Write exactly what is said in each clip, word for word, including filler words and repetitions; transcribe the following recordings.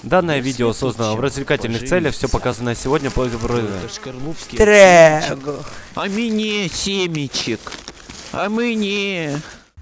Данное видео создано в развлекательных целях, все показанное сегодня по... Трэг. А мне семечек. А мне...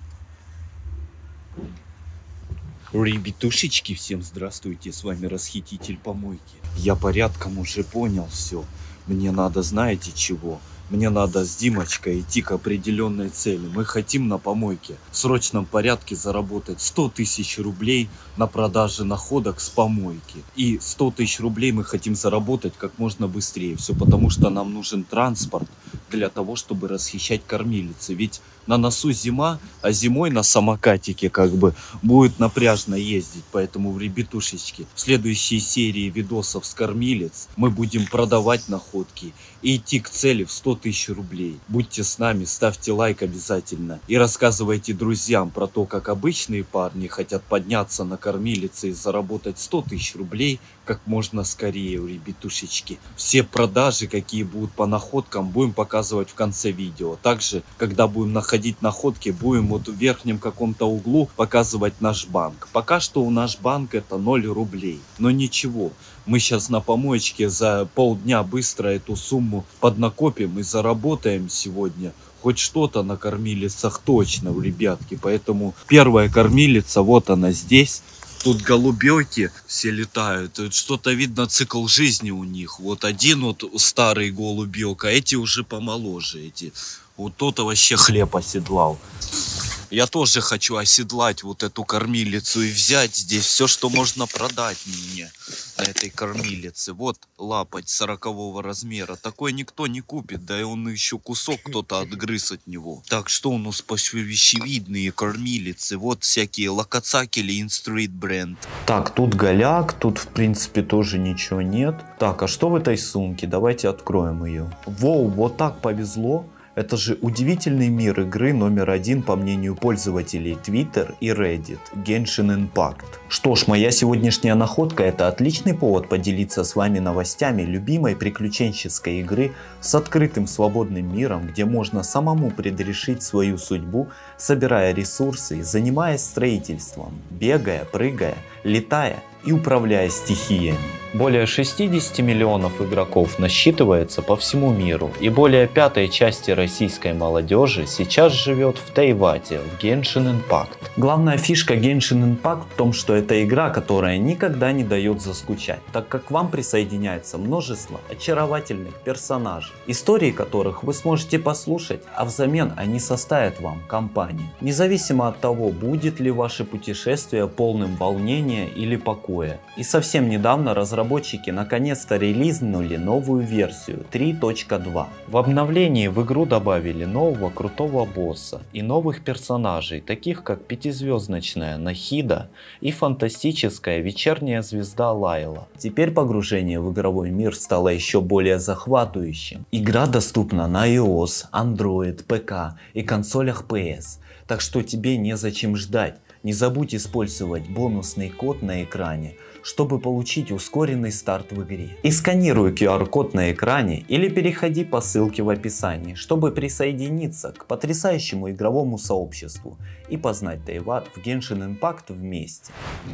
Ребятушечки, всем здравствуйте, с вами Расхититель Помойки. Я порядком уже понял все. Мне надо, знаете чего? Мне надо с Димочкой идти к определенной цели. Мы хотим на помойке в срочном порядке заработать сто тысяч рублей на продаже находок с помойки. И сто тысяч рублей мы хотим заработать как можно быстрее. Все потому, что нам нужен транспорт для того, чтобы расхищать кормилицы. Ведь на носу зима, а зимой на самокатике как бы будет напряжно ездить. Поэтому, ребятушечки, в следующей серии видосов с кормилец мы будем продавать находки и идти к цели в сто тысяч рублей. Будьте с нами, ставьте лайк обязательно и рассказывайте друзьям про то, как обычные парни хотят подняться на кормилице и заработать сто тысяч рублей как можно скорее, ребятушечки. Все продажи, какие будут по находкам, будем показывать в конце видео. Также, когда будем находить находки, будем вот в верхнем каком-то углу показывать наш банк. Пока что у наш банк это ноль рублей. Но ничего, мы сейчас на помоечке за полдня быстро эту сумму поднакопим и заработаем сегодня хоть что-то на кормилицах точно, ребятки. Поэтому первая кормилица, вот она здесь. Тут голубёки все летают. Что-то видно, цикл жизни у них. Вот один вот старый голубёк, а эти уже помоложе. Эти. Вот тот вообще хлеб оседлал. Я тоже хочу оседлать вот эту кормилицу и взять здесь все, что можно продать мне на этой кормилице. Вот лапоть сорокового размера. Такой никто не купит, да и он еще кусок кто-то отгрыз от него. Так что у нас пищевидные кормилицы. Вот всякие локоцакели инстрит бренд. Так, тут голяк, тут в принципе тоже ничего нет. Так, а что в этой сумке? Давайте откроем ее. Воу, вот так повезло. Это же удивительный мир игры номер один по мнению пользователей Twitter и Reddit – Genshin Impact. Что ж, моя сегодняшняя находка – это отличный повод поделиться с вами новостями любимой приключенческой игры с открытым свободным миром, где можно самому предрешить свою судьбу, собирая ресурсы, занимаясь строительством, бегая, прыгая, летая и управляя стихиями. Более шестидесяти миллионов игроков насчитывается по всему миру, и более пятой части российской молодежи сейчас живет в Тейвате, в Genshin Impact. Главная фишка Genshin Impact в том, что это игра, которая никогда не дает заскучать, так как к вам присоединяется множество очаровательных персонажей, истории которых вы сможете послушать, а взамен они составят вам компанию. Независимо от того, будет ли ваше путешествие полным волнения или покоя. И совсем недавно разработчики Разработчики наконец-то релизнули новую версию три точка два. В обновлении в игру добавили нового крутого босса и новых персонажей, таких как пятизвездочная Нахида и фантастическая вечерняя звезда Лайла. Теперь погружение в игровой мир стало еще более захватывающим. Игра доступна на iOS, Android, пэ ка и консолях пэ эс, так что тебе незачем ждать. Не забудь использовать бонусный код на экране, чтобы получить ускоренный старт в игре. И сканируй ку ар код на экране или переходи по ссылке в описании, чтобы присоединиться к потрясающему игровому сообществу и познать Тейват в Genshin Impact вместе.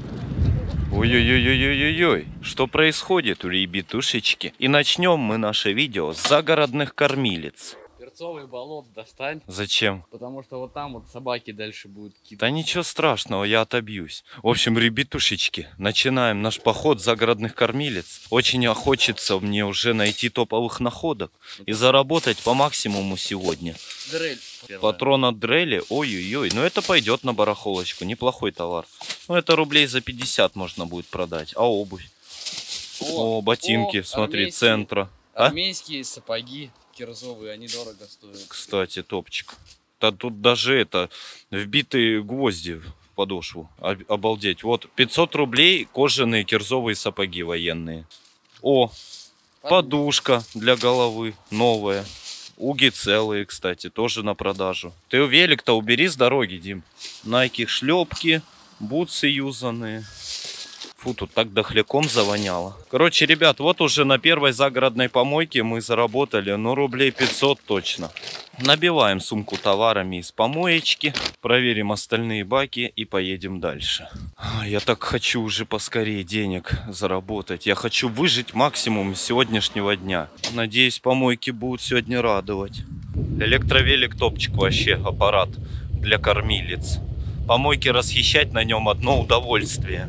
Ой-ой-ой-ой-ой-ой, что происходит, ребятушечки? И начнем мы наше видео с загородных кормилиц. Перцовый болот достань. Зачем? Потому что вот там вот собаки дальше будут кидать. Да ничего страшного, я отобьюсь. В общем, ребятушечки, начинаем наш поход загородных кормилиц. Очень хочется мне уже найти топовых находок и заработать по максимуму сегодня. Дрель. Патрон от дрели, ой-ой-ой, ну это пойдет на барахолочку, неплохой товар. Ну это рублей за пятьдесят можно будет продать. А обувь? О, О ботинки, о, смотри, центра. А? Армейские сапоги. Кирзовые, они дорого стоят. Кстати, топчик. Да тут даже это, вбитые гвозди в подошву. Обалдеть. Вот, пятьсот рублей кожаные кирзовые сапоги военные. О, подушка для головы новая. Уги целые, кстати, тоже на продажу. Ты велик-то убери с дороги, Дим. Найки шлепки, бутсы юзанные. Фу, тут так дохляком завоняло. Короче, ребят, вот уже на первой загородной помойке мы заработали, ну, рублей пятьсот точно. Набиваем сумку товарами из помоечки, проверим остальные баки и поедем дальше. Я так хочу уже поскорее денег заработать. Я хочу выжить максимум сегодняшнего дня. Надеюсь, помойки будут сегодня радовать. Электровелик топчик вообще, аппарат для кормилиц. Помойки расхищать на нем одно удовольствие.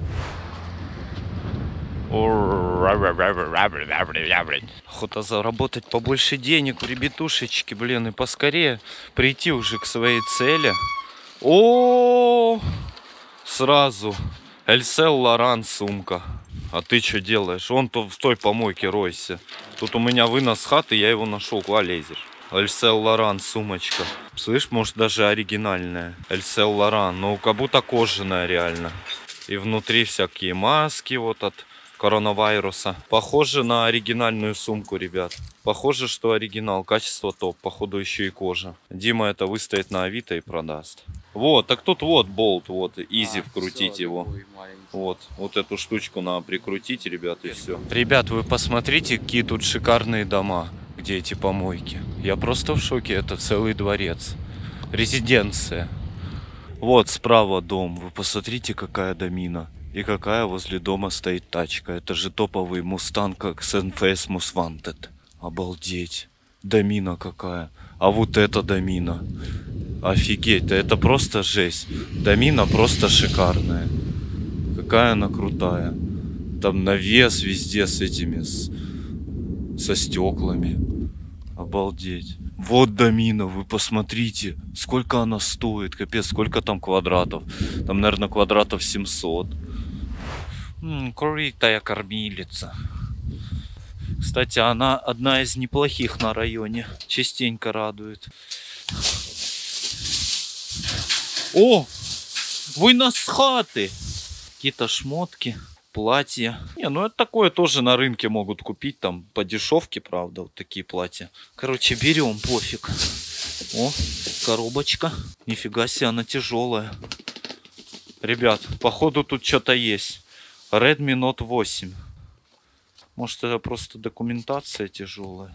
Охота заработать побольше денег, ребятушечки, блин, и поскорее прийти уже к своей цели. О, сразу Эльсел Лоран сумка. А ты что делаешь? Он то в той помойке ройся. Тут у меня вынос хаты, я его нашел. Куда лезешь? Эльсел Лоран сумочка. Слышь, может даже оригинальная. Эльсел Лоран, ну как будто кожаная реально. И внутри всякие маски вот от коронавируса. Похоже на оригинальную сумку, ребят. Похоже, что оригинал. Качество топ. Походу еще и кожа. Дима это выставит на Авито и продаст. Вот, так тут вот болт. Вот, изи, а, вкрутить все, его. Вот, вот эту штучку надо прикрутить, ребят, и все. Ребят, вы посмотрите, какие тут шикарные дома. Где эти помойки. Я просто в шоке. Это целый дворец. Резиденция. Вот справа дом. Вы посмотрите, какая домина. И какая возле дома стоит тачка. Это же топовый Мустанг икс эн эф эс Most Wanted. Обалдеть. Домина какая. А вот это домина. Офигеть. Да это просто жесть. Домина просто шикарная. Какая она крутая. Там навес везде с этими... С, со стеклами. Обалдеть. Вот домина, вы посмотрите, сколько она стоит, капец, сколько там квадратов. Там, наверное, квадратов семьсот. М-м, крутая кормилица. Кстати, она одна из неплохих на районе. Частенько радует. О! Вынос с хаты! Какие-то шмотки. Платья. Не, ну это такое тоже на рынке могут купить. Там по дешевке, правда, вот такие платья. Короче, берем, пофиг. О, коробочка. Нифига себе, она тяжелая. Ребят, походу тут что-то есть. Redmi Note восемь. Может, это просто документация тяжелая.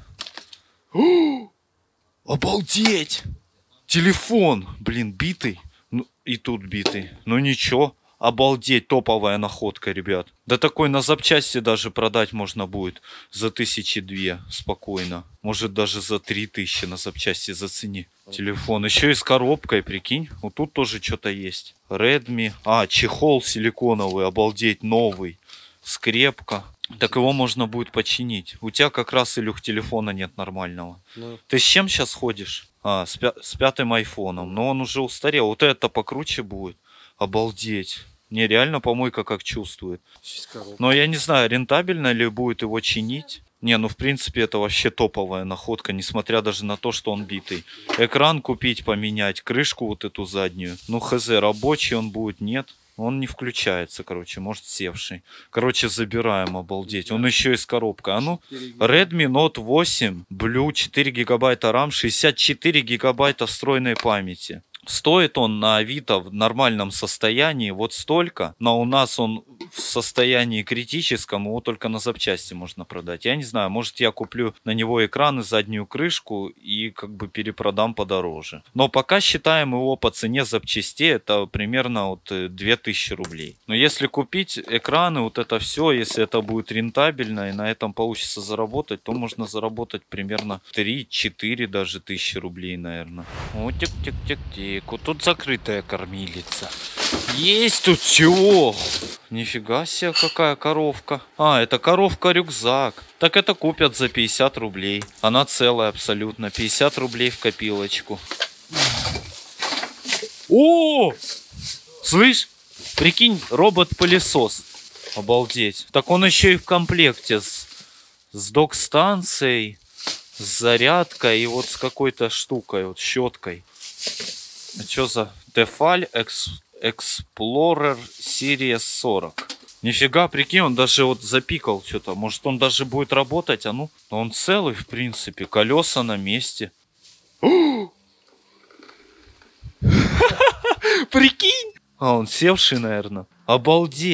О! Обалдеть! Телефон! Блин, битый. Ну, и тут битый. Ну ничего. Обалдеть, топовая находка, ребят. Да такой на запчасти даже продать можно будет за тысячи две спокойно. Может даже за три тысячи на запчасти зацени. Телефон. Еще и с коробкой, прикинь. Вот тут тоже что-то есть. Redmi. А, чехол силиконовый, обалдеть, новый. Скрепка. Так его можно будет починить. У тебя как раз, Илюх, телефона нет нормального. Ну. Ты с чем сейчас ходишь? А, с, пя с пятым айфоном. Но он уже устарел. Вот это покруче будет. Обалдеть. Не, реально помойка как чувствует. Но я не знаю, рентабельно ли будет его чинить. Не, ну в принципе это вообще топовая находка, несмотря даже на то, что он битый. Экран купить, поменять, крышку вот эту заднюю. Ну хз, рабочий он будет, нет. Он не включается, короче, может севший. Короче, забираем, обалдеть. Он еще и с коробкой. А ну, Redmi Note восемь, Blue, четыре гигабайта RAM, шестьдесят четыре гигабайта встроенной памяти. Стоит он на Авито в нормальном состоянии вот столько, но у нас он в состоянии критическом, его только на запчасти можно продать. Я не знаю, может я куплю на него экран и заднюю крышку и как бы перепродам подороже. Но пока считаем его по цене запчастей, это примерно вот две тысячи рублей. Но если купить экраны, вот это все, если это будет рентабельно и на этом получится заработать, то можно заработать примерно три-четыре даже тысячи рублей, наверное. О, тик-тик-тик-тик. Тут закрытая кормилица. Есть тут чего? Нифига себе, какая коровка. А, это коровка-рюкзак. Так это купят за пятьдесят рублей. Она целая абсолютно. пятьдесят рублей в копилочку. О! Слышь? Прикинь, робот-пылесос. Обалдеть. Так он еще и в комплекте с, с док-станцией, с зарядкой и вот с какой-то штукой, вот щеткой. Что за Tefal Explorer Series сорок? Нифига, прикинь, он даже вот запикал что-то. Может, он даже будет работать, а ну? Он целый, в принципе. Колеса на месте. Прикинь! А, он севший, наверное. Обалдеть!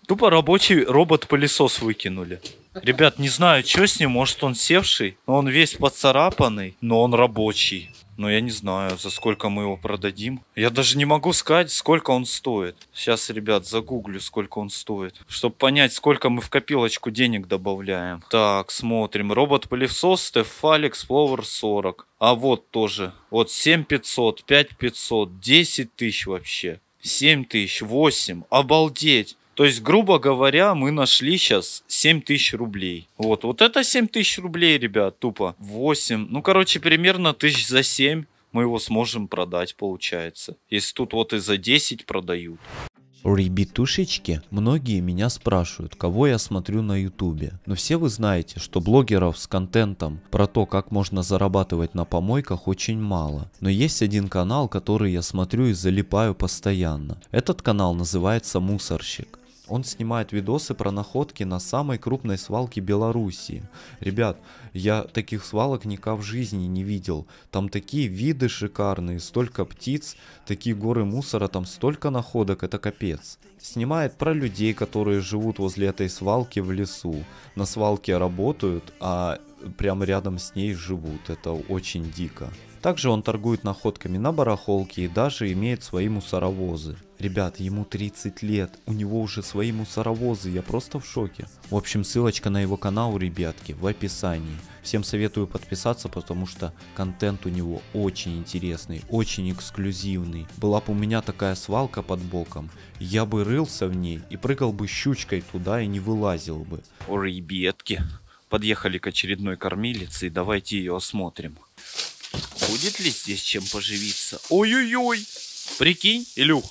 Тупо рабочий робот-пылесос выкинули. Ребят, не знаю, что с ним. Может, он севший, но он весь поцарапанный, но он рабочий. Но я не знаю, за сколько мы его продадим. Я даже не могу сказать, сколько он стоит. Сейчас, ребят, загуглю, сколько он стоит. Чтобы понять, сколько мы в копилочку денег добавляем. Так, смотрим. Робот-пылесос Tefal Explorer сорок. А вот тоже. Вот семь пятьсот, пять пятьсот, десять тысяч вообще. семь тысяч, восемь. Обалдеть. То есть, грубо говоря, мы нашли сейчас семь тысяч рублей. Вот, вот это семь тысяч рублей, ребят, тупо. восемь. Ну, короче, примерно тысяч за семь мы его сможем продать, получается. Если тут вот и за десять продают. Ребятушечки, многие меня спрашивают, кого я смотрю на ютубе. Но все вы знаете, что блогеров с контентом про то, как можно зарабатывать на помойках, очень мало. Но есть один канал, который я смотрю и залипаю постоянно. Этот канал называется Мусорщик. Он снимает видосы про находки на самой крупной свалке Белоруссии. Ребят, я таких свалок никак в жизни не видел. Там такие виды шикарные, столько птиц, такие горы мусора, там столько находок, это капец. Снимает про людей, которые живут возле этой свалки в лесу. На свалке работают, а прямо рядом с ней живут. Это очень дико. Также он торгует находками на барахолке и даже имеет свои мусоровозы. Ребят, ему тридцать лет, у него уже свои мусоровозы, я просто в шоке. В общем, ссылочка на его канал, ребятки, в описании. Всем советую подписаться, потому что контент у него очень интересный, очень эксклюзивный. Была бы у меня такая свалка под боком, я бы рылся в ней и прыгал бы щучкой туда и не вылазил бы. О, ребятки, подъехали к очередной кормилице и давайте ее осмотрим. Будет ли здесь чем поживиться? Ой-ой-ой! Прикинь, Илюх.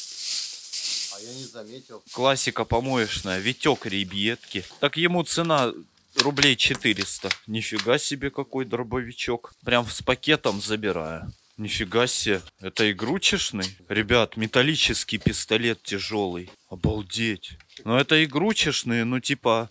А я не заметил. Классика помоечная. Витек, ребятки. Так ему цена рублей четыреста. Нифига себе, какой дробовичок. Прям с пакетом забираю. Нифига себе. Это игрушечный? Ребят, металлический пистолет тяжелый. Обалдеть. Ну это игрушечные, ну типа...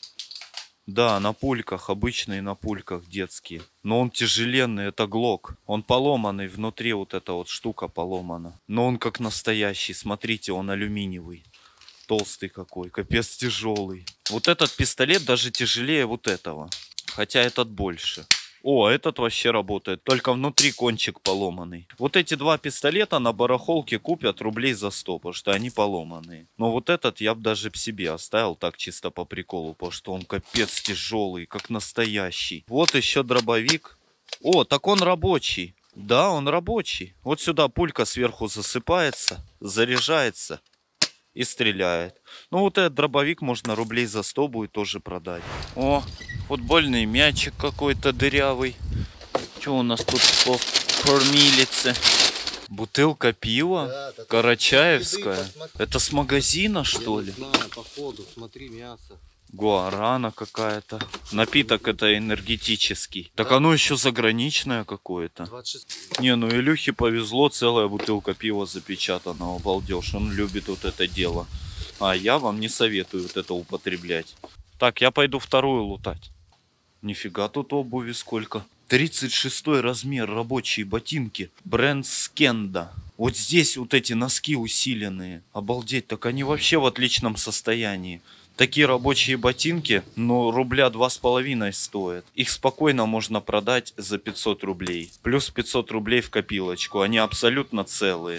Да, на пульках, обычные на пульках детские. Но он тяжеленный, это глок. Он поломанный, внутри вот эта вот штука поломана. Но он как настоящий, смотрите, он алюминиевый. Толстый какой, капец тяжелый. Вот этот пистолет даже тяжелее вот этого. Хотя этот больше. О, этот вообще работает, только внутри кончик поломанный. Вот эти два пистолета на барахолке купят рублей за сто, потому что они поломанные. Но вот этот я бы даже в себе оставил так чисто по приколу, потому что он капец тяжелый, как настоящий. Вот еще дробовик. О, так он рабочий. Да, он рабочий. Вот сюда пулька сверху засыпается, заряжается и стреляет. Ну вот этот дробовик можно рублей за сто будет тоже продать. О, футбольный мячик какой-то дырявый. Что у нас тут по кормилице? Бутылка пива? Да, так Карачаевская. еды посмотри. Это с магазина, что Я ли? не знаю, походу, смотри, мясо. Гуарана какая-то. Напиток это энергетический. Так оно еще заграничное какое-то. двадцать шесть. Не, ну Илюхе повезло, целая бутылка пива запечатана. Обалдеж, он любит вот это дело. А я вам не советую вот это употреблять. Так, я пойду вторую лутать. Нифига тут обуви сколько. тридцать шестой размер, рабочие ботинки. Бренд Скенда. Вот здесь вот эти носки усиленные. Обалдеть, так они вообще в отличном состоянии. Такие рабочие ботинки, ну, рубля два с половиной стоят. Их спокойно можно продать за пятьсот рублей. Плюс пятьсот рублей в копилочку. Они абсолютно целые.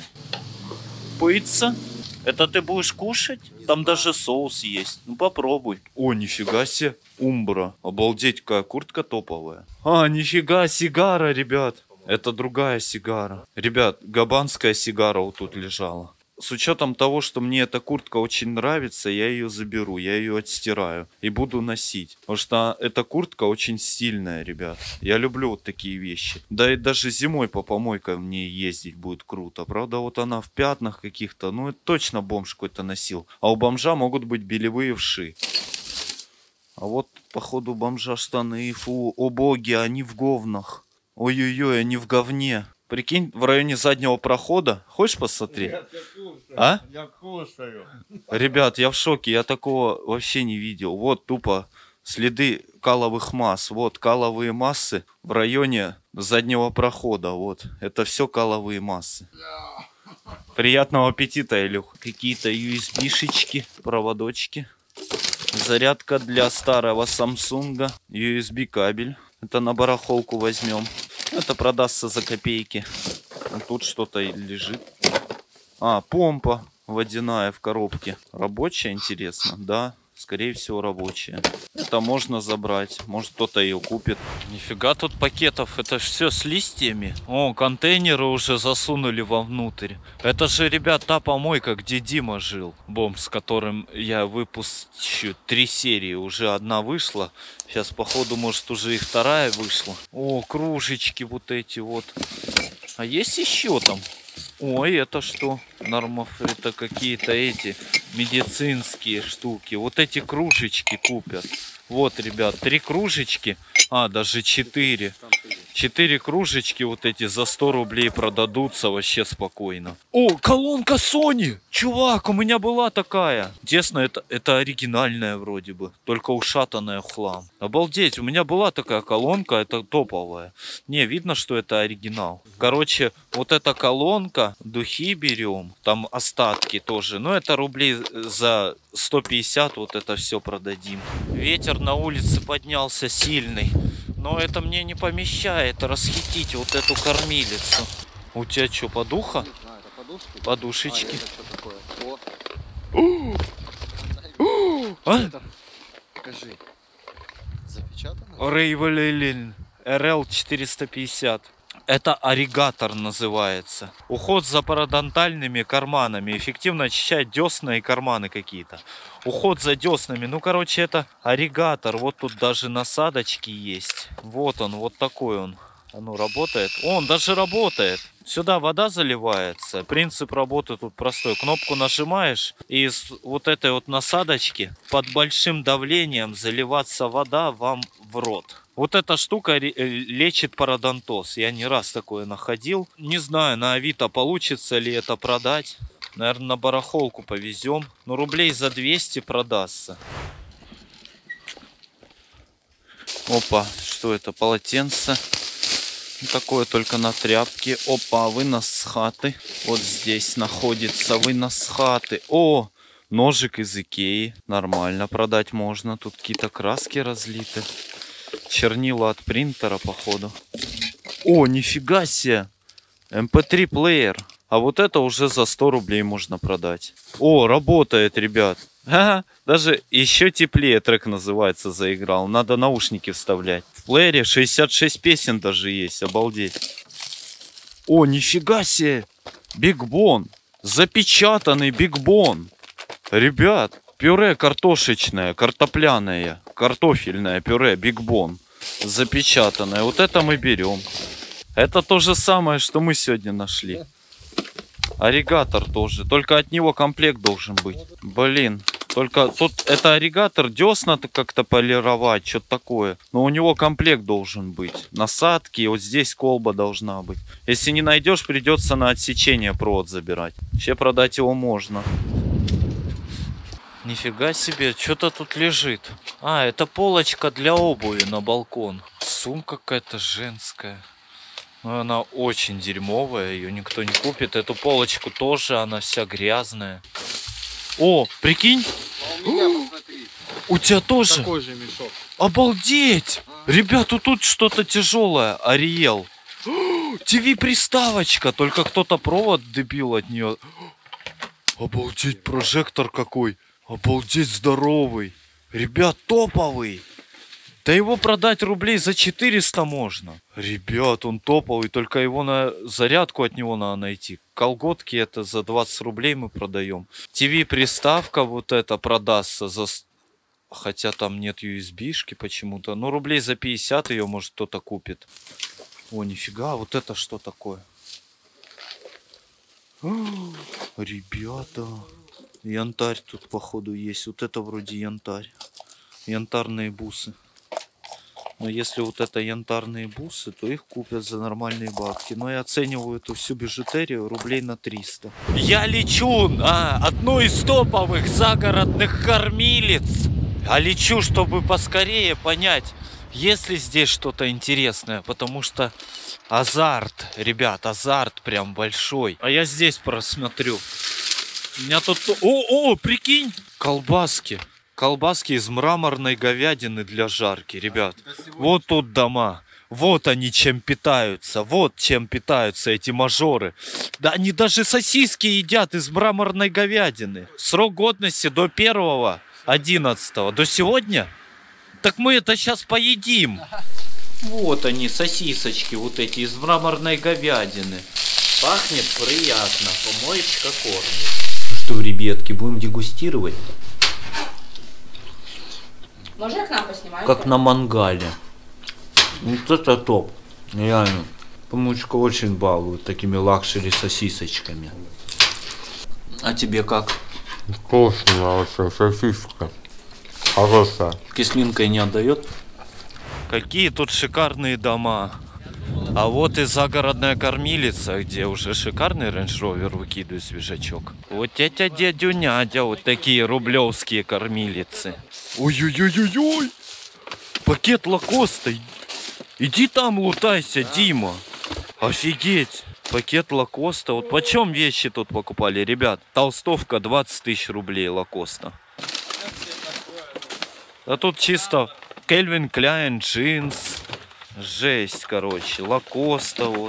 Пыться? Это ты будешь кушать? Там даже соус есть. Ну, попробуй. О, нифига себе. Умбра. Обалдеть, какая куртка топовая. А, нифига, сигара, ребят. Это другая сигара. Ребят, габанская сигара вот тут лежала. С учетом того, что мне эта куртка очень нравится, я ее заберу, я ее отстираю и буду носить. Потому что эта куртка очень стильная, ребят. Я люблю вот такие вещи. Да и даже зимой по помойкам в ней ездить будет круто. Правда, вот она в пятнах каких-то, ну это точно бомж какой-то носил. А у бомжа могут быть белевые вши. А вот, походу, бомжа штаны, фу, о боги, они в говнах. Ой-ой-ой, они в говне. Прикинь, в районе заднего прохода. Хочешь посмотреть? Нет, я кушаю. А? Я кушаю. Ребят, я в шоке. Я такого вообще не видел. Вот тупо следы каловых масс. Вот каловые массы в районе заднего прохода. Вот. Это все каловые массы. Приятного аппетита, Илюх. Какие-то ю эс би-шечки, проводочки. Зарядка для старого Samsung. ю эс би кабель. Это на барахолку возьмем. Это продастся за копейки. А тут что-то лежит. А, помпа водяная в коробке. Рабочая, интересно? Да, скорее всего рабочая. Это можно забрать. Может кто-то ее купит. Нифига тут пакетов. Это ж все с листьями. О, контейнеры уже засунули вовнутрь. Это же, ребят, та помойка, где Дима жил. Бомб, с которым я выпущу три серии. Уже одна вышла. Сейчас, походу, может уже и вторая вышла. О, кружечки вот эти вот. А есть еще там? Ой, это что? Нормов, это какие-то эти медицинские штуки. Вот эти кружечки купят. Вот, ребят, три кружечки. А, даже четыре. Четыре кружечки вот эти за сто рублей продадутся вообще спокойно. О, колонка Sony! Чувак, у меня была такая. Честно, это, это оригинальная вроде бы. Только ушатанная в хлам. Обалдеть, у меня была такая колонка, это топовая. Не, видно, что это оригинал. Короче, вот эта колонка, духи берем. Там остатки тоже. Но это рублей за сто пятьдесят вот это все продадим. Ветер на улице поднялся сильный. Но это мне не помещает расхитить вот эту кормилицу. У тебя что, подуха? Не знаю, это подушки? Подушечки. А, это что такое? О. А? Покажи. Запечатано? Рейвелин эр эл четыреста пятьдесят. Это аригатор называется. Уход за пародонтальными карманами. Эффективно очищает десна и карманы какие-то. Уход за деснами. Ну, короче, это аригатор. Вот тут даже насадочки есть. Вот он, вот такой он. Оно работает. Он даже работает. Сюда вода заливается. Принцип работы тут простой. Кнопку нажимаешь, и из вот этой вот насадочки под большим давлением заливаться вода вам в рот. Вот эта штука лечит пародонтоз. Я не раз такое находил. Не знаю, на Авито получится ли это продать. Наверное, на барахолку повезем. Но рублей за двести продастся. Опа, что это? Полотенце. Такое только на тряпке. Опа, вынос с хаты. Вот здесь находится вынос с хаты. О, ножик из Икеи. Нормально продать можно. Тут какие-то краски разлиты. Чернила от принтера, походу. О, нифига себе. эм пэ три плеер. А вот это уже за сто рублей можно продать. О, работает, ребят. Ха-ха. Даже еще теплее трек называется заиграл. Надо наушники вставлять. В плеере шестьдесят шесть песен даже есть. Обалдеть. О, нифига себе. Биг Бон. Запечатанный Биг Бон. Ребят, пюре картошечное, картопляное, картофельное пюре Биг Бон. Запечатанное. Вот это мы берем. Это то же самое, что мы сегодня нашли. Аригатор тоже. Только от него комплект должен быть. Блин. Только тут это аригатор. Десна-то как-то полировать. Что-то такое. Но у него комплект должен быть. Насадки. И вот здесь колба должна быть. Если не найдешь, придется на отсечение провод забирать. Вообще продать его можно. Нифига себе. Что-то тут лежит. А, это полочка для обуви на балкон. Сумка какая-то женская. Но она очень дерьмовая, ее никто не купит. Эту полочку тоже, она вся грязная. О, прикинь. А у меня, посмотри. У тебя тоже? Такой же мешок. Обалдеть. Ребята, тут что-то тяжелое. Ариел. ТВ-приставочка. Только кто-то провод дебил от нее. Обалдеть, прожектор какой. Обалдеть, здоровый. Ребят, топовый. Да его продать рублей за четыреста можно. Ребят, он топовый, только его на зарядку от него надо найти. Колготки это за двадцать рублей мы продаем. ТВ-приставка вот эта продастся за... Хотя там нет ю эс би-шки почему-то. Ну, рублей за пятьдесят ее, может, кто-то купит. О, нифига, вот это что такое? О, ребята, янтарь тут, походу, есть. Вот это вроде янтарь. Янтарные бусы. Но если вот это янтарные бусы, то их купят за нормальные бабки. Но я оцениваю эту всю бижутерию рублей на триста. Я лечу на одну из топовых загородных кормилиц. А лечу, чтобы поскорее понять, Есть ли здесь что-то интересное? Потому что азарт, ребят, азарт прям большой. А я здесь просмотрю. У меня тут... О, о, прикинь! Колбаски. Колбаски из мраморной говядины для жарки, ребят. Вот тут дома. Вот они чем питаются. Вот чем питаются эти мажоры. Да они даже сосиски едят из мраморной говядины. Срок годности до первого одиннадцатого. До сегодня? Так мы это сейчас поедим. Вот они, сосисочки вот эти из мраморной говядины. Пахнет приятно. Помоечка кормит. Что, ребятки, будем дегустировать? Можно я к нам поснимаю? Как на мангале. Вот это топ. Реально. Помочка очень балует такими лакшери сосисочками. А тебе как? Вкусная вообще сосиска. Хорошая. Кислинкой не отдает? Какие тут шикарные дома. А вот и загородная кормилица, где уже шикарный Range Rover выкидывает свежачок. Вот тетя, дядю, нядя, вот такие рублевские кормилицы. Ой-ой-ой-ой-ой! Пакет Лакоста. Иди там лутайся, Дима. Офигеть. Пакет Лакоста. Вот почем вещи тут покупали, ребят? Толстовка двадцать тысяч рублей Лакоста. А тут чисто Calvin Klein, джинс. Жесть, короче. Лакоста вот.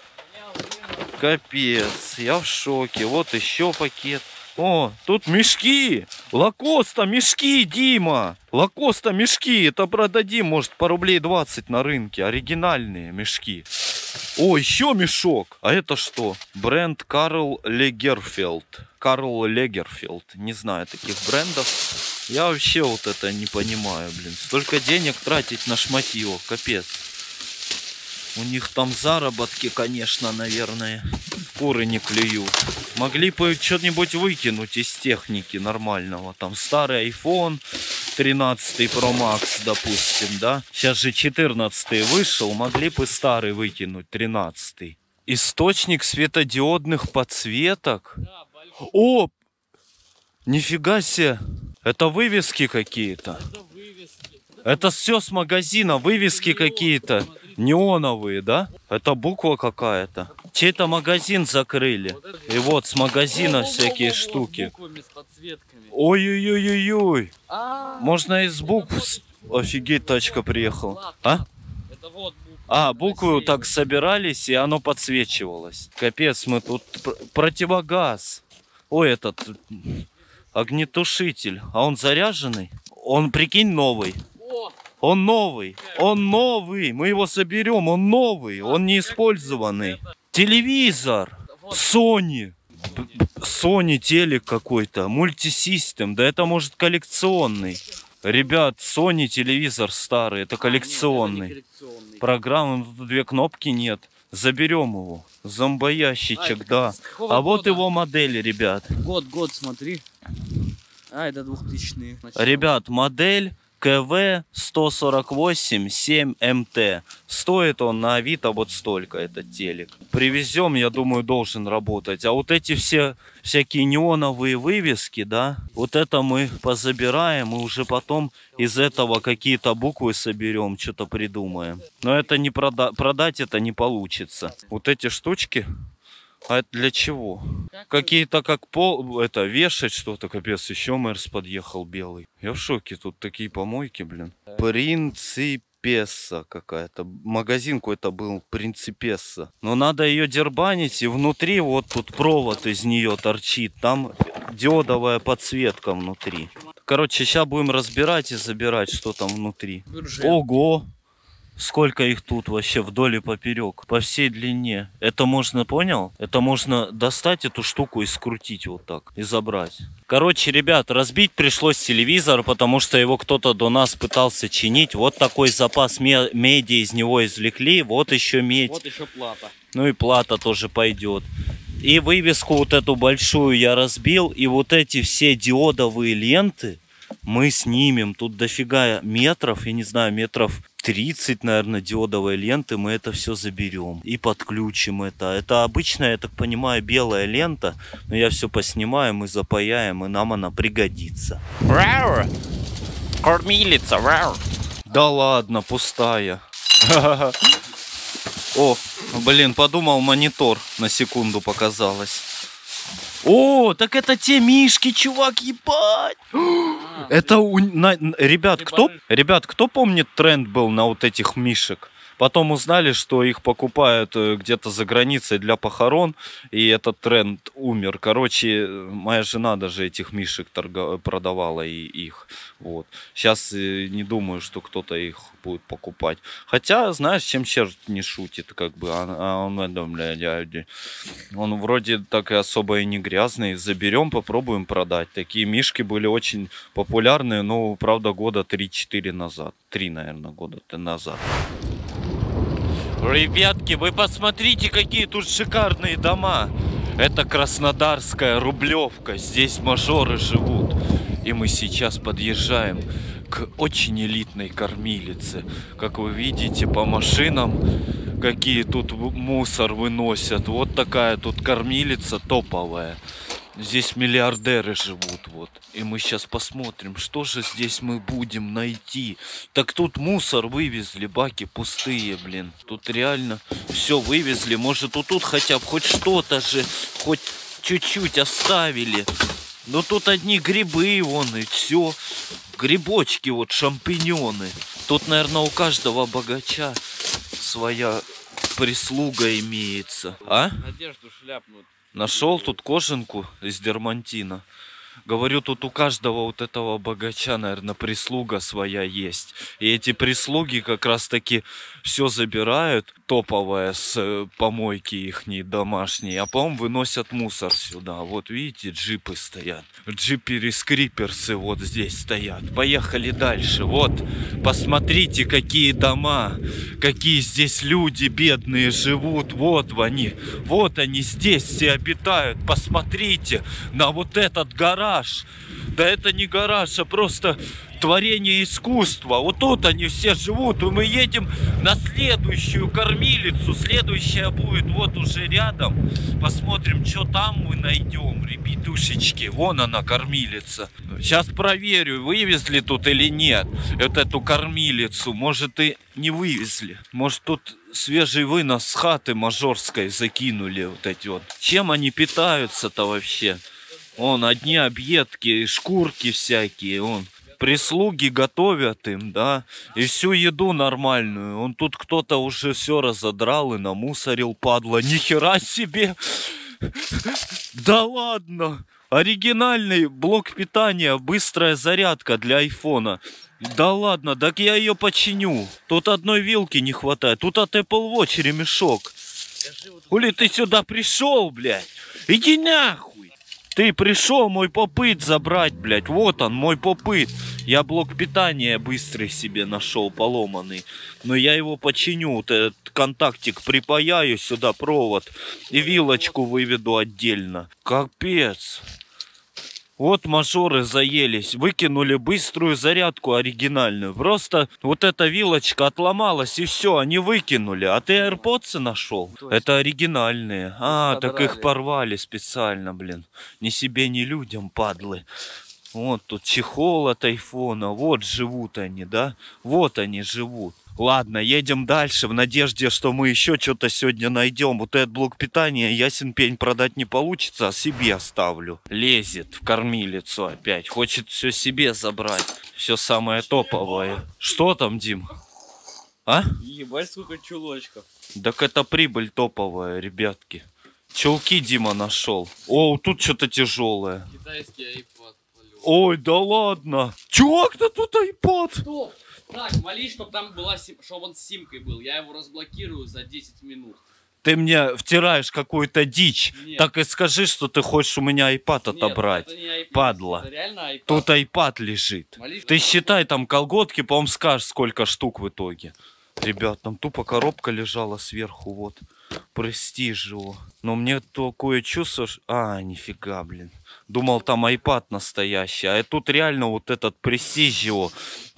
Капец. Я в шоке. Вот еще пакет. О, тут мешки. Лакоста, мешки, Дима. Лакоста, мешки. Это продадим, может, по рублей двадцать на рынке. Оригинальные мешки. О, еще мешок. А это что? Бренд Карл Лагерфельд. Карл Лагерфельд. Не знаю таких брендов. Я вообще вот это не понимаю, блин. Столько денег тратить на шматье. Капец. У них там заработки, конечно, наверное. Куры не клюют. Могли бы что-нибудь выкинуть из техники нормального. Там старый iPhone тринадцать Pro Max, допустим, да? Сейчас же четырнадцатый вышел. Могли бы старый выкинуть, тринадцатый. Источник светодиодных подсветок. О! Нифига себе! Это вывески какие-то. Это все с магазина. Вывески какие-то. Неоновые, да? Это буква какая-то. Чей-то магазин закрыли. И вот с магазина всякие штуки. Ой-ой-ой-ой-ой. Можно из букв... Офигеть, тачка приехала. А? А, буквы так собирались, и оно подсвечивалось. Капец, мы тут... Противогаз. Ой, этот... Огнетушитель. А он заряженный? Он, прикинь, новый. Он новый. Он новый. Мы его соберем. Он новый. Он не использованный. Телевизор. Sony. Sony телек какой-то. Мультисистем. Да это может коллекционный. Ребят, Sony телевизор старый. Это коллекционный. Программы, две кнопки нет. Заберем его. Зомбоящичек, да. А вот его модели, ребят. Год, год, смотри. А, это двухтысячные. Ребят, модель ка вэ сто сорок восемь семь эм тэ. Стоит он на Авито вот столько, этот телек. Привезем, я думаю, должен работать. А вот эти все всякие неоновые вывески, да, вот это мы позабираем и уже потом из этого какие-то буквы соберем, что-то придумаем. Но это не прода продать это не получится. Вот эти штучки. А это для чего? Какие-то как пол... Это, вешать что-то, капец. Еще Мерс подъехал белый. Я в шоке. Тут такие помойки, блин. Принципесса какая-то. Магазин какой-то был. Принципесса. Но надо ее дербанить. И внутри вот тут провод из нее торчит. Там диодовая подсветка внутри. Короче, сейчас будем разбирать и забирать, что там внутри. Ого! Сколько их тут вообще вдоль и поперек, по всей длине. Это можно, понял? Это можно достать эту штуку и скрутить вот так, и забрать. Короче, ребят, разбить пришлось телевизор, потому что его кто-то до нас пытался чинить. Вот такой запас меди из него извлекли. Вот еще медь. Вот еще плата. Ну и плата тоже пойдет. И вывеску вот эту большую я разбил. И вот эти все диодовые ленты мы снимем. Тут дофига метров, я не знаю, метров тридцать, наверное, диодовой ленты. Мы это все заберем и подключим это. Это обычная, я так понимаю, белая лента. Но я все поснимаем и запаяем, и нам она пригодится. Рау! Кормилица, рау! Да ладно, пустая. О, блин, подумал, монитор на секунду показалось. О, так это те мишки, чувак, ебать. Это у... на... ребят, кто... ребят, кто помнит, тренд был на вот этих мишек? Потом узнали, что их покупают где-то за границей для похорон, и этот тренд умер. Короче, моя жена даже этих мишек торгов... продавала и их. Вот. Сейчас не думаю, что кто-то их будет покупать. Хотя, знаешь, чем черт не шутит, как бы. А он, он вроде так и особо и не грязный. Заберем, попробуем продать. Такие мишки были очень популярны, но, правда, года три-четыре назад. Три, наверное, года назад. Ребятки, вы посмотрите, какие тут шикарные дома. Это Краснодарская Рублевка. Здесь мажоры живут. И мы сейчас подъезжаем к очень элитной кормилице. Как вы видите по машинам, какие тут мусор выносят. Вот такая тут кормилица топовая. Здесь миллиардеры живут, вот. И мы сейчас посмотрим, что же здесь мы будем найти. Так тут мусор вывезли, баки пустые, блин. Тут реально все вывезли. Может, тут, тут хотя бы хоть что-то же, хоть чуть-чуть оставили. Но тут одни грибы, вон, и все. Грибочки, вот, шампиньоны. Тут, наверное, у каждого богача своя прислуга имеется. А? Одежду шляпнут. Нашел тут кожанку из дермантина. Говорю, тут у каждого вот этого богача, наверное, прислуга своя есть. И эти прислуги как раз таки все забирают, топовое с помойки ихней домашней, а потом выносят мусор сюда. Вот видите, джипы стоят. Джиперы-скриперсы вот здесь стоят. Поехали дальше. Вот, посмотрите, какие дома, какие здесь люди бедные живут. Вот они, вот они здесь все обитают. Посмотрите на вот этот гараж. Да это не гараж, а просто творение искусства. Вот тут они все живут, и мы едем на следующую кормилицу. Следующая будет вот уже рядом. Посмотрим, что там мы найдем, ребятушечки. Вон она, кормилица. Сейчас проверю, вывезли тут или нет вот эту кормилицу. Может, и не вывезли. Может, тут свежий вынос с хаты мажорской закинули вот эти вот. Чем они питаются-то вообще? Вон, одни объедки, шкурки всякие, вон. Прислуги готовят им, да, и всю еду нормальную. Он тут кто-то уже все разодрал и намусорил, падла. Нихера себе! Да ладно! Оригинальный блок питания, быстрая зарядка для айфона. Да ладно, так я ее починю. Тут одной вилки не хватает. Тут от Apple Watch ремешок. Хули ты сюда пришел, блядь? Иди нахуй! Ты пришел мой попыт забрать, блядь. Вот он, мой попыт. Я блок питания быстрый себе нашел, поломанный. Но я его починю. Вот этот контактик припаяю сюда, провод. И вилочку выведу отдельно. Капец. Вот мажоры заелись. Выкинули быструю зарядку оригинальную. Просто вот эта вилочка отломалась и все, они выкинули. А ты AirPods нашел? Точно. Это оригинальные. А, так их порвали специально, блин. Ни себе, ни людям, падлы. Вот тут чехол от айфона. Вот живут они, да? Вот они живут. Ладно, едем дальше в надежде, что мы еще что-то сегодня найдем. Вот этот блок питания, ясен пень, продать не получится, а себе оставлю. Лезет в кормилицу опять. Хочет все себе забрать. Все самое топовое. Что там, Дим? А? Ебать, сколько чулочков. Так это прибыль топовая, ребятки. Чулки Дима нашел. О, тут что-то тяжелое. Китайский iPad. Ой, да ладно. Чувак-то тут iPad. Стоп. Так, молись, чтобы там была сим... чтобы он с симкой был. Я его разблокирую за десять минут. Ты мне втираешь какую-то дичь. Нет. Так и скажи, что ты хочешь у меня iPad отобрать. Нет, это не iPad. Падла. Это реально iPad. Тут iPad лежит. Молись, Ты считай там колготки, по-моему, скажешь, сколько штук в итоге. Ребят, там тупо коробка лежала сверху, вот. Престиж его. Но мне такое чувство... А, нифига, блин. Думал, там iPad настоящий. А тут реально вот этот престиж его.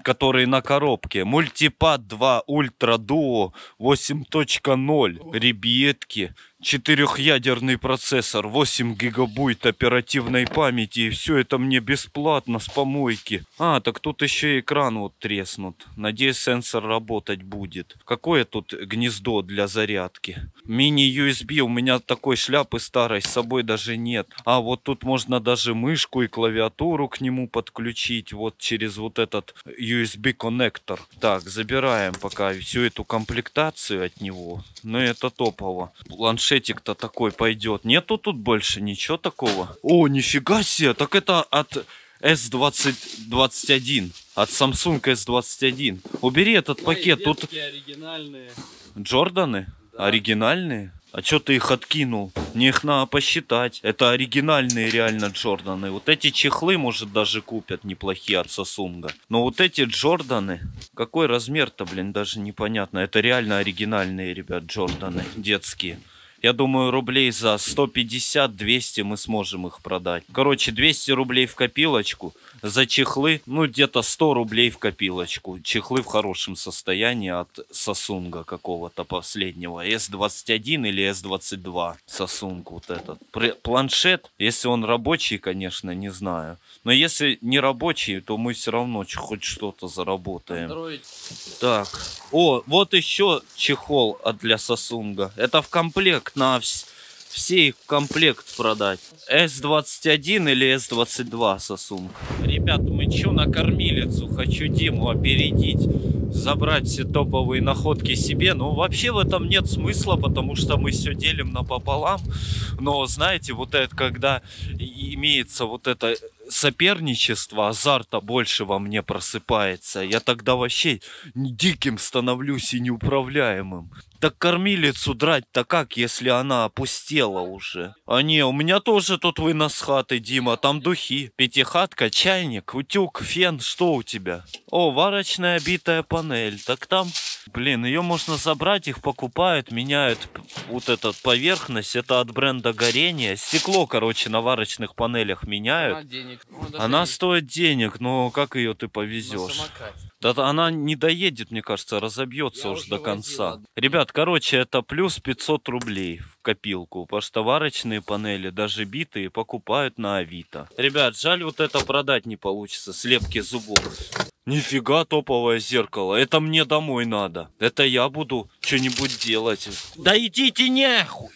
которые на коробке. Мультипад два Ультра Дуо восемь точка ноль. Ребятки. Четырехъядерный процессор, восемь гигабайт оперативной памяти, и все это мне бесплатно с помойки. А, так тут еще экран вот треснут. Надеюсь, сенсор работать будет. Какое тут гнездо для зарядки? Мини-ю эс би, у меня такой шляпы старой с собой даже нет. А вот тут можно даже мышку и клавиатуру к нему подключить, вот через вот этот ю эс би коннектор. Так, забираем пока всю эту комплектацию от него. Но это топово. Планшетик-то такой пойдет. Нету тут больше ничего такого. О, нифига себе, так это от эс двадцать двадцать один. От Samsung эс двадцать один. Убери этот Мои пакет. Тут оригинальные. Джорданы? Да. Оригинальные? А чё ты их откинул? Мне их надо посчитать. Это оригинальные реально Джорданы. Вот эти чехлы, может, даже купят неплохие от Samsung. Но вот эти Джорданы... Какой размер-то, блин, даже непонятно. Это реально оригинальные, ребят, Джорданы. Детские. Я думаю, рублей за сто пятьдесят — двести мы сможем их продать. Короче, двести рублей в копилочку. За чехлы, ну, где-то сто рублей в копилочку. Чехлы в хорошем состоянии от Samsung какого-то последнего. эс двадцать один или эс двадцать два. Samsung вот этот. Планшет, если он рабочий, конечно, не знаю. Но если не рабочий, то мы все равно хоть что-то заработаем. Android. Так. О, вот еще чехол от для Samsung. Это в комплект на вс все их в комплект продать. эс двадцать один или эс двадцать два Samsung. Ребят, мы че на кормилицу? Хочу Диму опередить. Забрать все топовые находки себе. Но вообще в этом нет смысла, потому что мы все делим напополам. Но знаете, вот это когда имеется вот это соперничество, азарта больше во мне просыпается. Я тогда вообще диким становлюсь и неуправляемым. Так кормилицу драть-то как, если она опустела уже? А не, у меня тоже тут вынос хаты, Дима. Там духи, пятихатка, чайник, утюг, фен. Что у тебя? О, варочная битая панель. Так там, блин, ее можно забрать, их покупают, меняют вот эту поверхность. Это от бренда Горение. Стекло, короче, на варочных панелях меняют. Она денег. Ну, даже Она не- стоит денег, но как ее ты на повезешь? самокате. Да она не доедет, мне кажется, разобьется Я уж уже до конца. возила. Ребят, короче, это плюс пятьсот рублей в копилку. Потому что варочные панели, даже битые, покупают на Авито. Ребят, жаль, вот это продать не получится. Слепки зубов. Нифига топовое зеркало. Это мне домой надо. Это я буду что-нибудь делать. Да идите нахуй!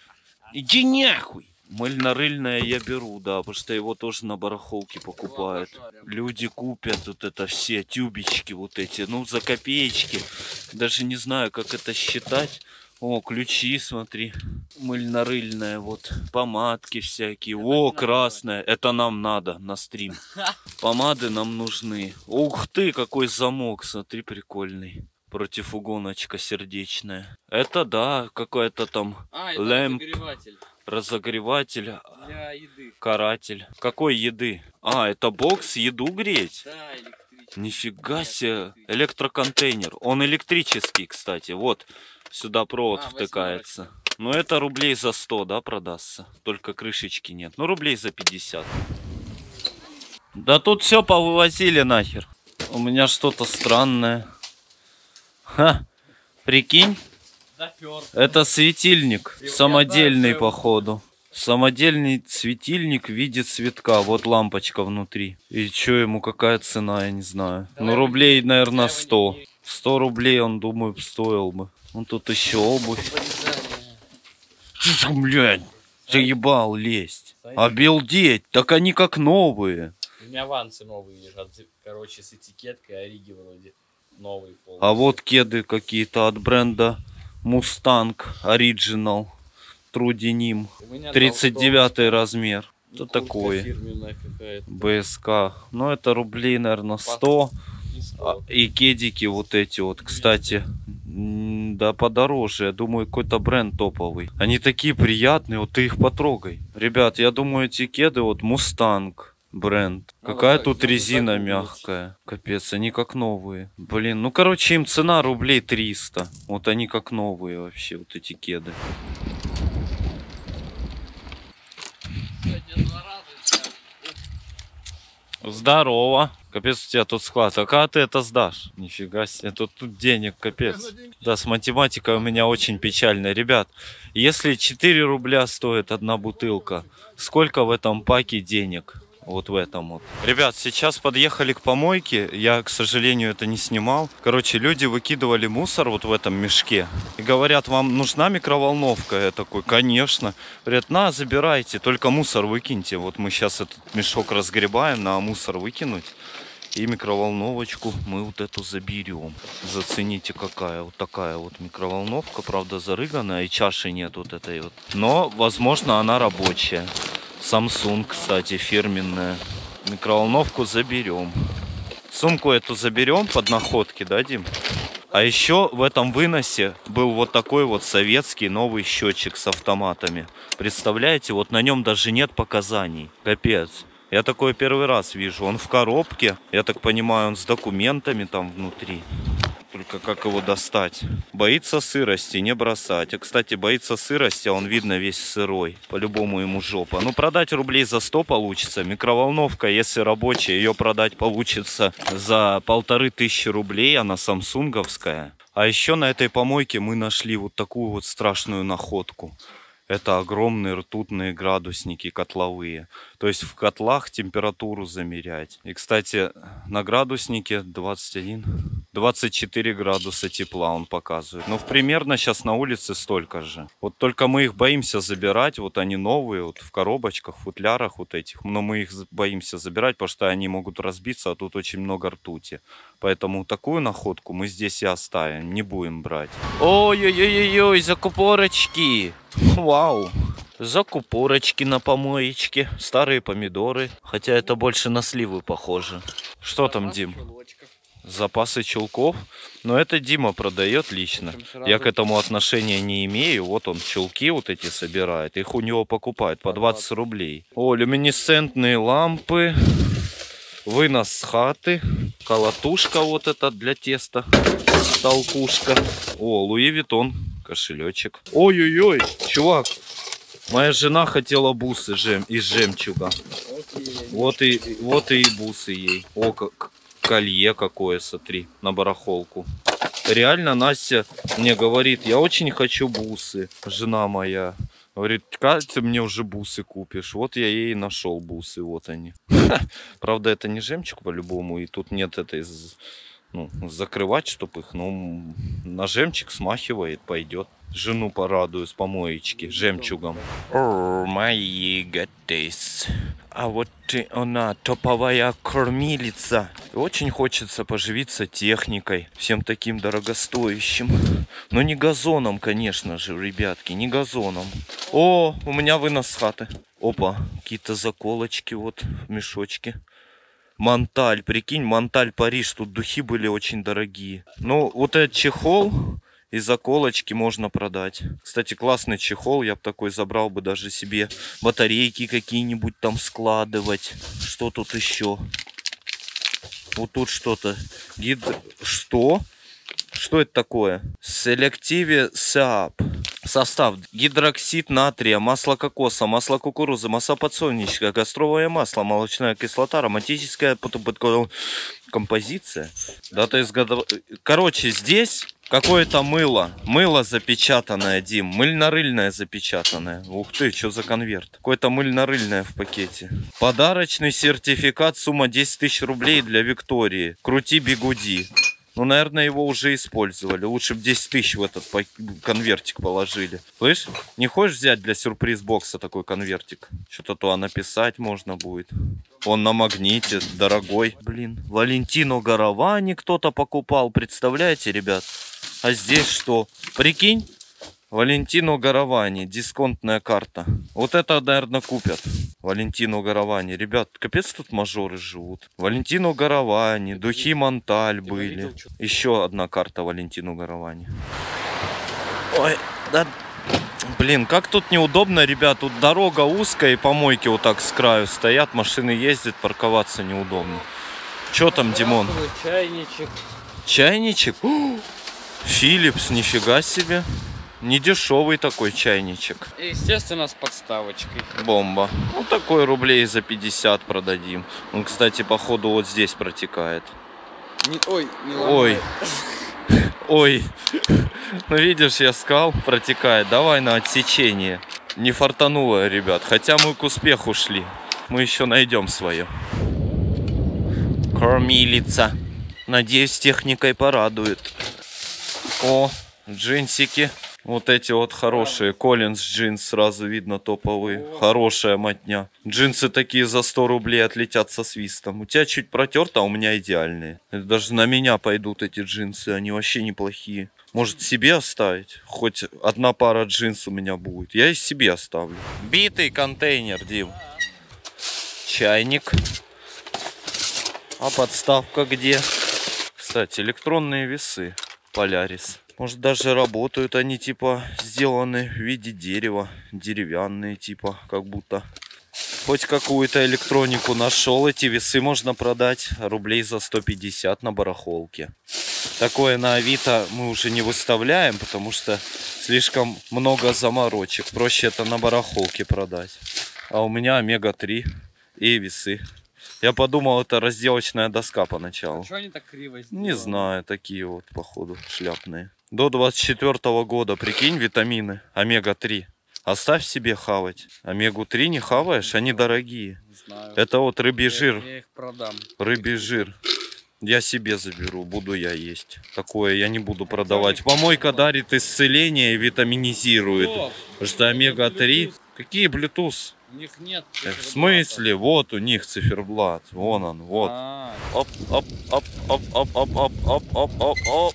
Иди нахуй! Мыльно-рыльное я беру, да, потому что его тоже на барахолке покупают. Люди купят вот это все тюбички вот эти, ну, за копеечки. Даже не знаю, как это считать. О, ключи, смотри. Мыльно-рыльное, вот. Помадки всякие. О, красная. Это нам надо на стрим. Помады нам нужны. Ух ты, какой замок, смотри, прикольный. Противугоночка сердечная. Это, да, какая-то там А, это лэмп. разогреватель Разогреватель, для еды. каратель. Какой еды? А, это бокс еду греть? Да, электрический. Нифига Нет, себе. электрический. Электроконтейнер. Он электрический, кстати. Вот, сюда провод А, втыкается. Но это рублей за сто, да, продастся? Только крышечки нет. Ну, рублей за пятьдесят. Да тут все повывозили нахер. У меня что-то странное. Ха, прикинь. Допёр. Это светильник. Я Самодельный, знаю, походу. Самодельный светильник в виде цветка. Вот лампочка внутри. И что ему, какая цена, я не знаю. Давай Ну, рублей, я наверное, его сто. не- сто рублей он, думаю, стоил бы. Вон тут еще обувь. Вырезание. Блядь, заебал лезть. Сойди. Обалдеть, так они как новые. У меня вансы новые лежат, короче, с этикеткой Ориги вроде. Новые полностью. А вот кеды какие-то от бренда Mustang Original True Denim. У меня тридцать девятый толстовочка. размер. Что Куртка такое? фирменная какая-то. БСК. Ну, это рублей, наверное, сто. И А, сто. и кедики вот эти вот, кстати. м, Да, подороже. Я думаю, какой-то бренд топовый. Они такие приятные. Вот ты их потрогай. Ребят, я думаю, эти кеды вот Mustang бренд. Надо Какая так- тут надо резина загуглить. мягкая. Капец, они как новые. Блин, ну, короче, им цена рублей триста. Вот они как новые вообще, вот эти кеды. Сегодня два раза. Здорово. Капец, у тебя тут склад. А когда ты это сдашь? Нифига себе, тут, тут денег капец. Да, с математикой у меня очень печально. Ребят, если четыре рубля стоит одна бутылка, сколько в этом паке денег? Вот в этом вот. Ребят, сейчас подъехали к помойке. Я, к сожалению, это не снимал. Короче, люди выкидывали мусор вот в этом мешке. И говорят, вам нужна микроволновка? Я такой, конечно. Говорят, на, забирайте, только мусор выкиньте. Вот мы сейчас этот мешок разгребаем, на мусор выкинуть. И микроволновочку мы вот эту заберем. Зацените, какая вот такая вот микроволновка. Правда, зарыганная, и чаши нет вот этой вот. Но, возможно, она рабочая. Samsung, кстати, фирменная. Микроволновку заберем. Сумку эту заберем под находки, да, Дим? А еще в этом выносе был вот такой вот советский новый счетчик с автоматами. Представляете, вот на нем даже нет показаний. Капец. Я такой первый раз вижу. Он в коробке. Я так понимаю, он с документами там внутри. Только как его достать? Боится сырости, не бросать. А, кстати, боится сырости, а он, видно, весь сырой. По-любому ему жопа. Ну, продать рублей за сто получится. Микроволновка, если рабочая, ее продать получится за полторы тысячи рублей. Она самсунговская. А еще на этой помойке мы нашли вот такую вот страшную находку. Это огромные ртутные градусники котловые. То есть в котлах температуру замерять. И, кстати, на градуснике двадцать один, двадцать четыре градуса тепла он показывает. Ну, примерно сейчас на улице столько же. Вот только мы их боимся забирать. Вот они новые, вот в коробочках, в футлярах вот этих. Но мы их боимся забирать, потому что они могут разбиться, а тут очень много ртути. Поэтому такую находку мы здесь и оставим. Не будем брать. Ой-ой-ой-ой, закупорочки. Вау. Закупорочки на помоечке. Старые помидоры. Хотя это больше на сливы похоже. Что там, Дим? Запасы чулков. Но это Дима продает лично. Я к этому отношения не имею. Вот он чулки вот эти собирает. Их у него покупают по двадцать рублей. О, люминесцентные лампы. Вынос с хаты. Колотушка вот эта для теста. Толкушка. О, Луи Виттон. Кошелечек. Ой-ой-ой, чувак. Моя жена хотела бусы жем, из жемчуга. Вот и, вот и бусы ей. О, как колье какое, смотри, на барахолку. Реально Настя мне говорит, я очень хочу бусы. Жена моя. Говорит, как ты мне уже бусы купишь? Вот я ей нашел бусы, вот они. Правда, это не жемчуг по-любому, и тут нет этой... Ну, закрывать, чтобы их, ну, на жемчуг смахивает, пойдет. Жену порадую с помоечки жемчугом. О, мои гадес. А вот она, топовая кормилица. Очень хочется поживиться техникой, всем таким дорогостоящим. Но не газоном, конечно же, ребятки, не газоном. О, у меня вынос с хаты. Опа, какие-то заколочки вот в мешочке. Монталь, прикинь, Монталь, Париж, тут духи были очень дорогие. Ну, вот этот чехол и заколочки можно продать. Кстати, классный чехол, я бы такой забрал бы даже себе. Батарейки какие-нибудь там складывать. Что тут еще? Вот тут что-то. Гид... Что? Что это такое? Селективе САП. Состав: гидроксид натрия, масло кокоса, масло кукурузы, масло подсолнечника, гастровое масло, молочная кислота, ароматическая композиция. Дата изготовления. Короче, здесь какое-то мыло. Мыло запечатанное, Дим. Мыльно-рыльное запечатанное. Ух ты, что за конверт? Какое-то мыльно-рыльное в пакете. Подарочный сертификат, сумма десять тысяч рублей для Виктории. Крути бигуди. Ну, наверное, его уже использовали. Лучше бы десять тысяч в этот конвертик положили. Слышь, не хочешь взять для сюрприз-бокса такой конвертик? Что-то то написать можно будет. Он на магните, дорогой. Блин, Валентино Гаравани кто-то покупал. Представляете, ребят? А здесь что? Прикинь? Валентино Гаравани, дисконтная карта. Вот это, наверное, купят. Валентино Гаравани. Ребят, капец тут мажоры живут. Валентино Гаравани, духи Монталь были. Еще одна карта Валентино Гаравани. Ой, да... Блин, как тут неудобно, ребят. Тут дорога узкая и помойки вот так с краю стоят. Машины ездят, парковаться неудобно. Че там, Димон? Чайничек. Чайничек? Филипс, нифига себе. Не дешевый такой чайничек. И, естественно, с подставочкой. Бомба. Ну такой рублей за пятьдесят продадим. Он, кстати, походу вот здесь протекает. Не, ой, не Ой. Ой. Ну видишь, я сказал, протекает. Давай на отсечение. Не фартануло, ребят. Хотя мы к успеху шли. Мы еще найдем свое. Кормилица. Надеюсь, техникой порадует. О, джинсики. Вот эти вот хорошие. Коллинз джинс, сразу видно топовые. Хорошая мотня. Джинсы такие за сто рублей отлетят со свистом. У тебя чуть протерто, а у меня идеальные. Это даже на меня пойдут эти джинсы. Они вообще неплохие. Может себе оставить? Хоть одна пара джинс у меня будет. Я и себе оставлю. Битый контейнер, Дим. Чайник. А подставка где? Кстати, электронные весы. Полярис. Может, даже работают они, типа, сделаны в виде дерева. Деревянные, типа, как будто. Хоть какую-то электронику нашел. Эти весы можно продать рублей за сто пятьдесят на барахолке. Такое на Авито мы уже не выставляем, потому что слишком много заморочек. Проще это на барахолке продать. А у меня омега три и весы. Я подумал, это разделочная доска поначалу. А что они так криво сделали? Не знаю, такие вот, походу, шляпные. До двадцать четвёртого года, прикинь, витамины омега три. Оставь себе хавать. омегу три не хаваешь, они дорогие. Не знаю. Это вот рыбий Я, жир. я их продам. Рыбий жир. Я себе заберу, буду я есть. Такое я не буду продавать. Помойка дарит исцеление и витаминизирует. О, Потому что омега три... Какие Bluetooth? у них нет. В смысле? Вот у них циферблат. Вон он, вот. А, Оп, оп, оп, оп, оп, оп, оп, оп, оп, оп, оп.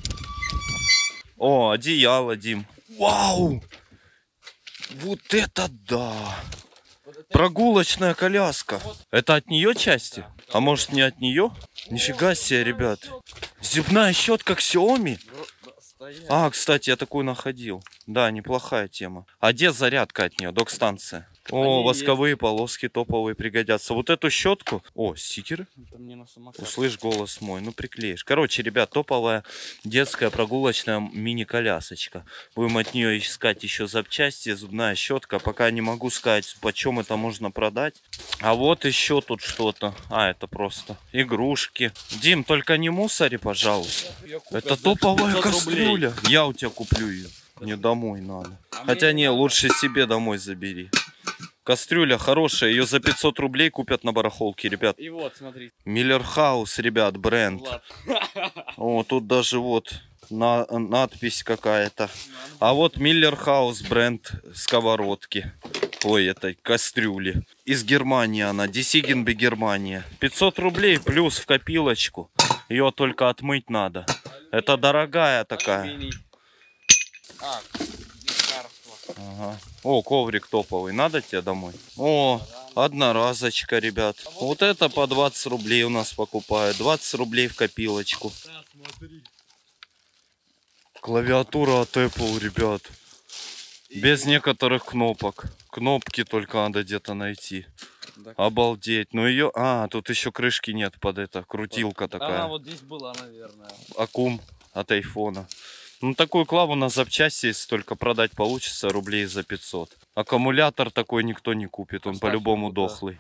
О, одеяло, Дим. Вау! Вот это да! Прогулочная коляска. Это от нее части? А может не от нее? Нифига себе, ребят. Зубная щетка Xiaomi. А, кстати, я такую находил. Да, неплохая тема. А где зарядка от нее? Док-станция. О, Они восковые есть. Полоски топовые пригодятся. Вот эту щетку. О, стикеры. это мне на самокат. Услышь голос мой. Ну, приклеишь. Короче, ребят, топовая детская прогулочная мини-колясочка. Будем от нее искать еще запчасти. Зубная щетка. Пока не могу сказать, почем это можно продать. А вот еще тут что-то. А, это просто игрушки. Дим, только не мусори, пожалуйста. Это топовая кастрюля. Я у тебя куплю ее. Мне домой надо. Хотя не, лучше себе домой забери. Кастрюля хорошая, ее за пятьсот рублей купят на барахолке, ребят. И вот, смотри. Миллер Хаус, ребят, бренд. Влад. О, тут даже вот на, надпись какая-то. А вот Миллер Хаус, бренд сковородки. Ой, этой кастрюли. Из Германии она, Десигенби, Германия. пятьсот рублей плюс в копилочку. Ее только отмыть надо. Это дорогая такая. Алюминий. А, лекарство. Ага. О, коврик топовый. Надо тебе домой? О, одноразочка, ребят. Вот это по двадцать рублей у нас покупают. двадцать рублей в копилочку. Да, смотри. Клавиатура от Apple, ребят. Без некоторых кнопок. Кнопки только надо где-то найти. Да. Обалдеть. Ну ее... А, тут еще крышки нет под это. Крутилка такая. Она вот здесь была, наверное. Аккум от айфона. Ну, такую клаву на запчасти, если только продать получится, рублей за пятьсот. Аккумулятор такой никто не купит, он Поставь по-любому его, да. дохлый.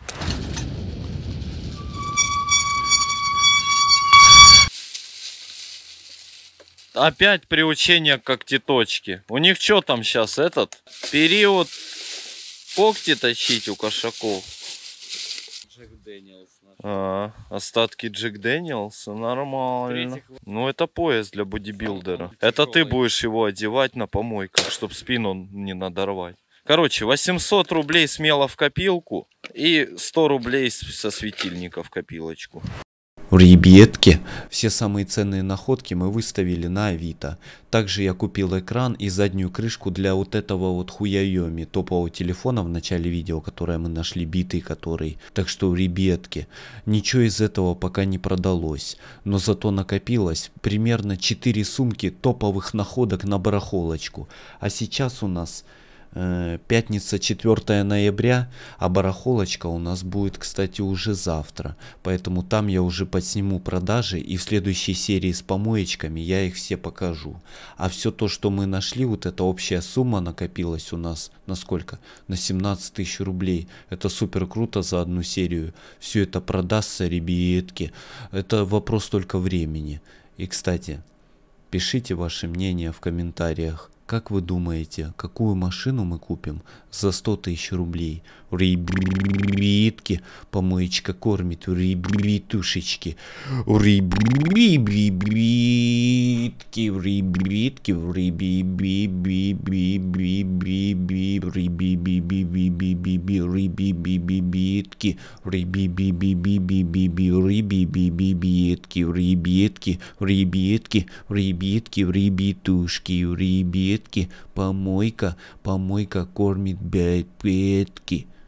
Опять приучение к когтеточке. У них что там сейчас, этот период когти точить у кошаков? Джек Дэниелс. А, остатки Джек Дэниелса, нормально. В-третьих, Ну это пояс для бодибилдера. Он Это ты тяжелый. будешь его одевать на помойках, чтобы спину не надорвать. Короче, восемьсот рублей смело в копилку и сто рублей со светильника в копилочку. Ребятки, все самые ценные находки мы выставили на Авито. Также я купил экран и заднюю крышку для вот этого вот Хуяйоми топового телефона в начале видео, которое мы нашли, битый который. Так что, ребятки, ничего из этого пока не продалось. Но зато накопилось примерно четыре сумки топовых находок на барахолочку. А сейчас у нас э, пятница четвёртое ноября, а барахолочка у нас будет, кстати, уже завтра. Поэтому там я уже подсниму продажи, и в следующей серии с помоечками я их все покажу. А все то, что мы нашли, вот эта общая сумма накопилась у нас на сколько? На семнадцать тысяч рублей. Это супер круто за одну серию. Все это продастся, ребятки. Это вопрос только времени. И, кстати, пишите ваше мнение в комментариях. Как вы думаете, какую машину мы купим за сто тысяч рублей? Ребятки, помоечка кормит, ребятушечки. Ребятки, ребятки, ребятки, ребятки, ребятки, ребятки, ребятушки, ребятки. Помойка, помойка кормит бедки.